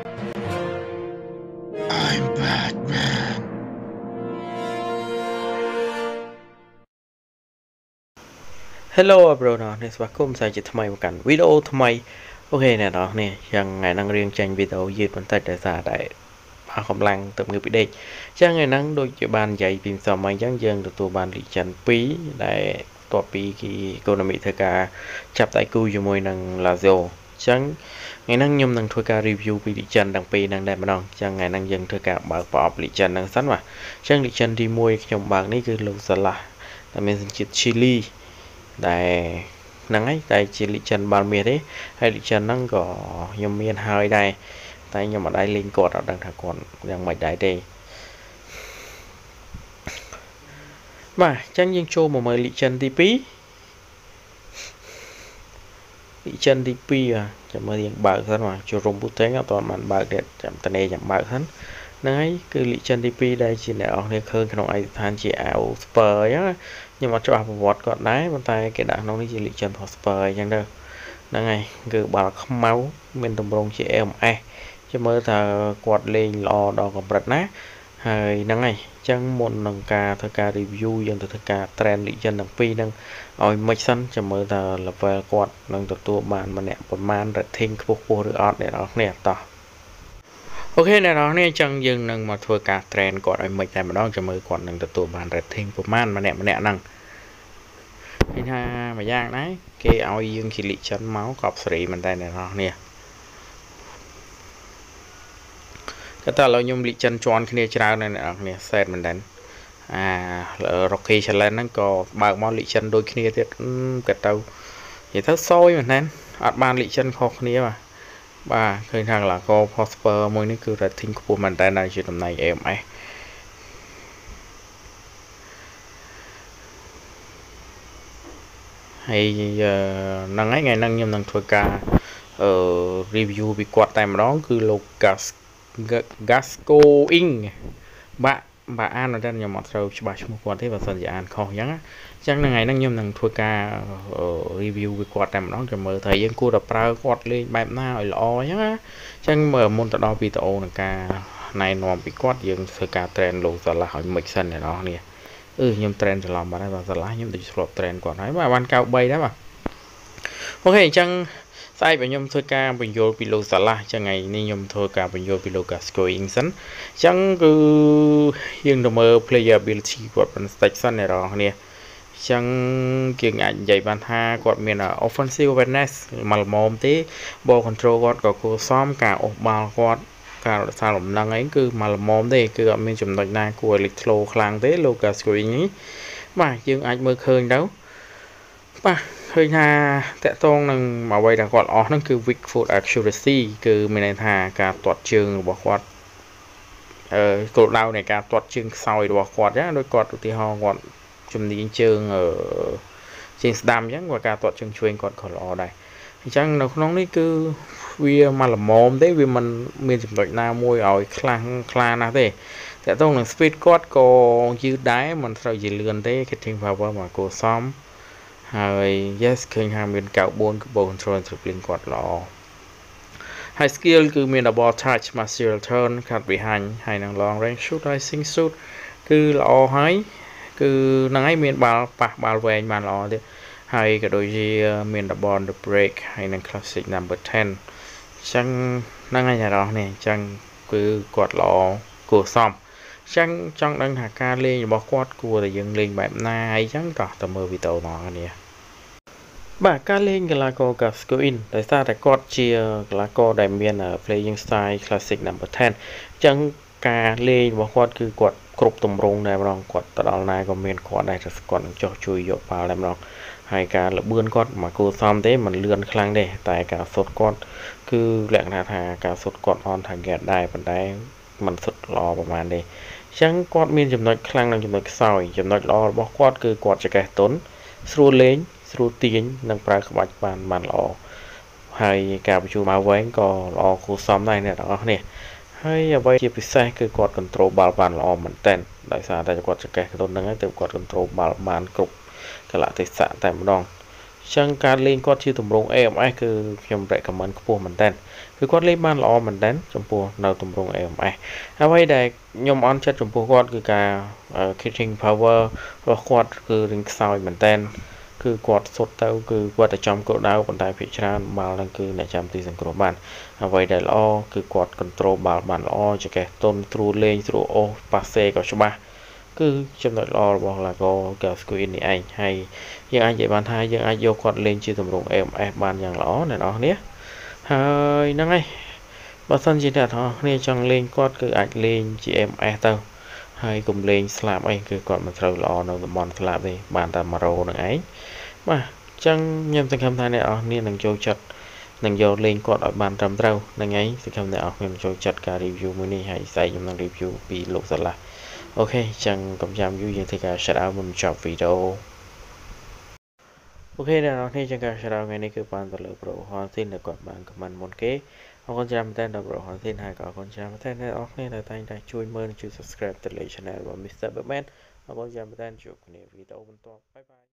I'm Batman. Hello ប្រូនេះស្វាគមន៍សាជាថ្មីមកកាន់វីដេអូថ្មីអូខេអ្នកនរនេះយ៉ាងថ្ងៃហ្នឹងរៀងចេញវីដេអូយឺតបន្តិចដោយសារតែកម្លាំងទៅងើបពីដេកចឹងថ្ងៃហ្នឹងដូចជាបាននិយាយពីម្សិលមិញចឹងយើងទទួលបានលីចិន2ដែលតបពីគីអេកូណូមីធ្វើការចាប់ដៃគូជាមួយនឹង Lazio ចឹងថ្ងៃហ្នឹងខ្ញុំនឹងធ្វើការ review ពី Legend ទាំងពីរហ្នឹងដែរម្ដងចឹងថ្ងៃហ្នឹងយើងធ្វើការបើកប្រអប់ Legend ហ្នឹងសិនបាទចឹង Legend ទី1ខ្ញុំបើកនេះគឺលោក Salah ដែលមានសញ្ជាតិ Chile ដែលហ្នឹងហើយតែជា Legend បាល់មាសទេហើយ Legend ហ្នឹងក៏ខ្ញុំមានហើយដែរតែខ្ញុំអត់ដែរលេងគាត់អត់ដឹងថាគាត់យ៉ាងម៉េចដែរទេបាទអញ្ចឹងយើងចូលមកមើល Legend ទី2 Legend ទី2ចាំមើលយើងបើកសិនបាទចូលរុំពូតេងអត់ទាន់បានបើកទេចាំតនេចាំបើកសិនហ្នឹងហើយគឺ Legend ទី2ដែលជាអ្នកនរគ្នាឃើញក្នុងឯកសណ្ឋានជាអាវ Spur អញ្ចឹងខ្ញុំអត់ច្បាស់ប្រវត្តិគាត់ដែរប៉ុន្តែគេដាក់ក្នុងនេះជា Legend of Spur អញ្ចឹងទៅហ្នឹងហើយគឺបាល់ខ្មៅមានទម្រង់ជា MS ចាំមើលថាគាត់លេងល្អដល់កម្រិតណាហើយហ្នឹងហើយអញ្ចឹងមុននឹងការធ្វើការ review យើងទៅធ្វើការ trend Legend ទាំងពីរហ្នឹងឲ្យមិនសិនចាំមើលថា level គាត់នឹងទទួលបានម្នាក់ប្រមាណ rating ខ្ពស់ឬអត់អ្នកនរគ្នាតោះអូខេអ្នកនរគ្នាអញ្ចឹងយើងនឹងមកធ្វើការ trend គាត់ឲ្យមិនតែម្ដងចាំមើលគាត់នឹងទទួលបាន rating ប្រមាណម្នាក់ហ្នឹងឃើញថាមួយយ៉ាងដែរគេឲ្យយើងជា Legend មកកប់សេរីមែនតើអ្នកនរគ្នាក៏តែឥឡូវខ្ញុំ Legend ជន់គ្នាច្រើនណាស់អ្នកនរគ្នា set មែនតើRocky Challenge ហ្នឹងក៏បើកមក Legend ដូចគ្នាទៀតក៏ទៅនិយាយទៅសយមែនតើអត់បាន Legend ខុសគ្នាបាទឃើញថាកីឡាករ Prosper មួយនេះគឺ rating ខ្ពស់មែនតើដែលជាតំណែង AMS ហើយហ្នឹងហើយថ្ងៃហ្នឹងខ្ញុំនឹងធ្វើការreview ពីគាត់តែម្ដងគឺលោក Gasco Ing បាទអានតែខ្ញុំអត់ត្រូវច្បាស់ឈ្មោះគាត់ទេបើសិនជាអានខុសអញ្ចឹងថ្ងៃហ្នឹងខ្ញុំនឹងធ្វើការ review ពីគាត់តែម្ដងចាំមើលថាយើងគួរតែប្រើគាត់លេងបែបណាឲ្យល្អអញ្ចឹងណាអញ្ចឹងមុនទៅដល់វីដេអូនឹងការណែនាំពីគាត់យើងធ្វើការ train លោក Salah ឲ្យមិនសិនអ្នកនរគ្នាខ្ញុំ train ច្រឡំបាត់ហើយបាទ Salah ខ្ញុំដូចធ្លាប់ train គាត់ហើយបាទបាន93ដែរបាទអូខេអញ្ចឹងស្អែកខ្ញុំធ្វើការបញ្យល់ពីលោក Salah អញ្ចឹងថ្ងៃនេះខ្ញុំធ្វើការបញ្យល់ពីលោក Gasco Ing សិនអញ្ចឹងគឺយើងទៅមើល player ability គាត់បន្តិចសិនអ្នកនរគ្នាអញ្ចឹងយើងអាចនិយាយបានថាគាត់មាន offensive awareness មកល្មមទេ ball control គាត់ក៏គួរសមការអូសបាល់គាត់ការរក្សាលំនឹងអីគឺមកល្មមទេគឺអត់មានចំណុចណាគួរឲ្យលេចធ្លោខ្លាំងទេលោក Gasco Ing នេះបាទយើងអាចមើលឃើញទៅបាទឃើញថាតកតងនឹងអ្វីដែលគាត់អស់ហ្នឹងគឺ weak foot accuracy គឺមានន័យថាការទាត់ជើងរបស់គាត់គោលដៅនៃការទាត់ជើងខ្សោយរបស់គាត់ណាដោយគាត់ឧទាហរណ៍គាត់ជំនាញជើងស្ដាំអញ្ចឹងគាត់ការទាត់ជើងឆ្វេងគាត់ក៏ល្អដែរអញ្ចឹងនៅក្នុងនេះគឺវាមកល្មមទេវាមិនមានចំណុចណាមួយឲ្យខ្លាំងខ្លាណាស់ទេតកតងនឹង speed គាត់ក៏យឺតដែរមិនត្រូវជាលឿនទេ hitting power មកគួរសមហើយ yes ឃើញថាមាន94គឺ ball control dribbling គាត់ល្អហើយ skill គឺមាន double touch master turn cut behind ហើយនឹង long range shoot rising shoot គឺល្អហើយគឺហ្នឹងហើយមានបាល់ប៉ះបាល់វែងបានល្អទៀតហើយក៏ដូចជាមាន double on the break ហើយនឹង classic number 10អញ្ចឹងហ្នឹងហើយអ្នកនរនេះអញ្ចឹងគឺគាត់ល្អគួរសមអញ្ចឹងចង់ដឹងថាការលេងរបស់គាត់គួរតែយើងលេងបែបណាអីចឹងតោះទៅមើលវីដេអូមកគ្នាបាទការលេងកីឡាករ Gasco Ing ដោយសារតែគាត់ជាកីឡាករដែលមាន playing style classic number 10អញ្ចឹងការលេងរបស់គាត់គឺគាត់គ្រប់ទម្រង់ដែរម្ដងគាត់ទៅដល់ណាក៏មានគាត់ដែរគាត់នឹងចោះជួយយកបាល់ដែរម្ដងហើយការលបឿនគាត់មកគួរសមទេមិនលឿនខ្លាំងទេតែការសុទ្ធគាត់គឺលក្ខណៈថាការសុទ្ធគាត់ on target ដែរប៉ុន្តែមិនសុទ្ធល្អប្រហែលទេអញ្ចឹងគាត់មានចំណុចខ្លាំងនិងចំណុចខ្សោយចំណុចល្អរបស់គាត់គឺគាត់ចកេះទុនស្រួលលេងស្រួលទាញនិងប្រើក្បាច់បានល្អហើយការបញ្ជូនបាល់វែងក៏ល្អគួរសមដែរអ្នកទាំងអស់គ្នាហើយអ្វីជាពិសេសគឺគាត់ control បាល់បានល្អមែនទែនដោយសារតែគាត់ចកេះទុនហ្នឹងហើយទើបគាត់ control បាល់បានគ្រប់កលៈទេសៈតែម្ដងអ chẳngការលេងគាត់ជាទម្រង់ AMS គឺខ្ញុំ recommend ខ្ពស់មែនតើគឺគាត់លេងបានល្អមែនតើចំពោះនៅទម្រង់ AMS ហើយអ្វីដែលខ្ញុំអន់ចិត្តចំពោះគាត់គឺការ hitting power របស់គាត់គឺរៀងខ្សោយមែនតើគឺគាត់សុទ្ធទៅគឺគាត់តែចំគោលដៅប៉ុន្តែភាគច្រើនបាល់ហ្នឹងគឺអ្នកចាំទីសង្គ្រោះបានអ្វីដែលល្អគឺគាត់ control បាល់បានល្អចកេះតុនត្រួតលេងត្រួតអូសប៉ាសេក៏ច្បាស់គឺចំណុចល្អរបស់ Lago Gascoigne នេះឯងហើយយើងអាចនិយាយបានថាយើងអាចយកគាត់លេងជាទម្រង់ AMS បានយ៉ាងល្អអ្នកនរគ្នាហើយហ្នឹងហើយបើសិនជាអ្នកនរគ្នាចង់លេងគាត់គឺអាចលេងជា AMS ទៅហើយកុំលេងស្លាប់អីគឺគាត់មិនត្រូវល្អនៅតំបន់ស្លាប់ទេបានតែ100នឹងឯងបាទអញ្ចឹងខ្ញុំសង្ឃឹមថាអ្នកនរគ្នានឹងចូលចិត្តនឹងយកលេងគាត់ឲ្យបានត្រឹមត្រូវហ្នឹងឯងសង្ឃឹមអ្នកនរគ្នាចូលចិត្តការ review មួយនេះហើយស្អែកខ្ញុំនឹង review ពីលោកសាឡាអូខេអញ្ចឹងកុំចាំយូរយើងធ្វើការ shout out មុនចប់វីដេអូអូខេអ្នកនរគ្នាចឹងការ shout out ថ្ងៃនេះគឺបានទៅលើ Pro Hontin ដែលគាត់បាន comment មុនគេអរគុណច្រើនមែនទែនដល់ Pro Hontin ហើយក៏អរគុណច្រើនមែនទែនអ្នកនរគ្នាដែលតែងតែជួយមើលនិងជួយ subscribe ទៅលើ channel របស់ Mr. Batman អរគុណច្រើនមែនទែនជួបគ្នាវីដេអូបន្ទាប់បាយបាយ